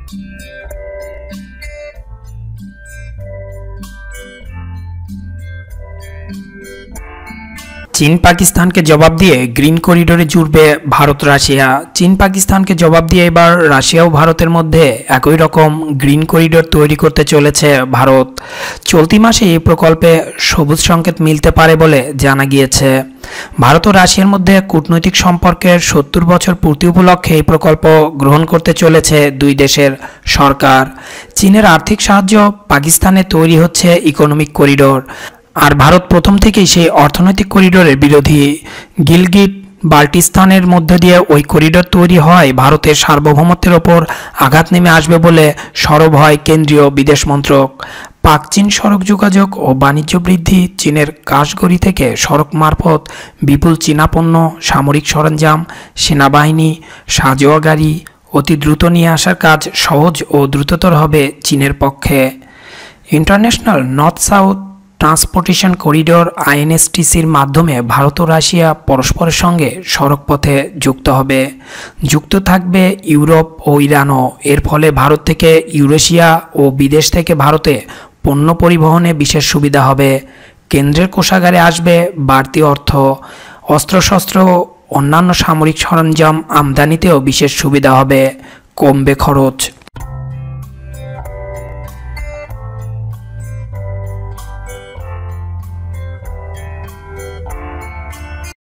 চীন পাকিস্তানকে জবাব দিয়ে গ্রিন করিডোরে জুড়বে ভারত রাশিয়া। চীন পাকিস্তানকে জবাব দিয়ে এবার রাশিয়া ও ভারতের মধ্যে একই রকম গ্রিন করিডোর তৈরি করতে চলেছে ভারত। চলতি মাসে এই প্রকল্পে সবুজ সংকেত মিলতে পারে বলে জানা গিয়েছে। ভারত ও রাশিয়ার মধ্যে কূটনৈতিক সম্পর্কের ৭০ বছর পূর্তি উপলক্ষে এই প্রকল্প গ্রহণ করতে চলেছে দুই দেশের সরকার। চীনের আর্থিক সাহায্য পাকিস্তানে তৈরি হচ্ছে ইকোনমিক করিডোর, আর ভারত প্রথম থেকেই সেই অর্থনৈতিক করিডোরের বিরোধী। গিলগিট বাল্টিস্তানের মধ্য দিয়ে ওই করিডোর তৈরি হয় ভারতের সার্বভৌমত্বের ওপর আঘাত নেমে আসবে বলে সরব হয় কেন্দ্রীয় বিদেশ মন্ত্রক। পাক চীন সড়ক যোগাযোগ ও বাণিজ্য বৃদ্ধি, চীনের কাশগড়ি থেকে সড়ক মারফত বিপুল চীনা পণ্য, সামরিক সরঞ্জাম, সেনাবাহিনী, সাঁজোয়া গাড়ি অতি দ্রুত নিয়ে আসার কাজ সহজ ও দ্রুততর হবে চীনের পক্ষে। International north south transportation corridor আইএনএসটিসির মাধ্যমে ভারত ও রাশিয়া পরস্পরের সঙ্গে সড়কপথে যুক্ত হবে। যুক্ত থাকবে ইউরোপ ও ইরানও। এর ফলে ভারত থেকে ইউরেশিয়া ও বিদেশ থেকে ভারতে পণ্য পরিবহনে বিশেষ সুবিধা হবে। কেন্দ্রের কোষাগারে আসবে বাড়তি অর্থ। অস্ত্রশস্ত্র ও অন্যান্য সামরিক সরঞ্জাম আমদানিতেও বিশেষ সুবিধা হবে, কমবে খরচ।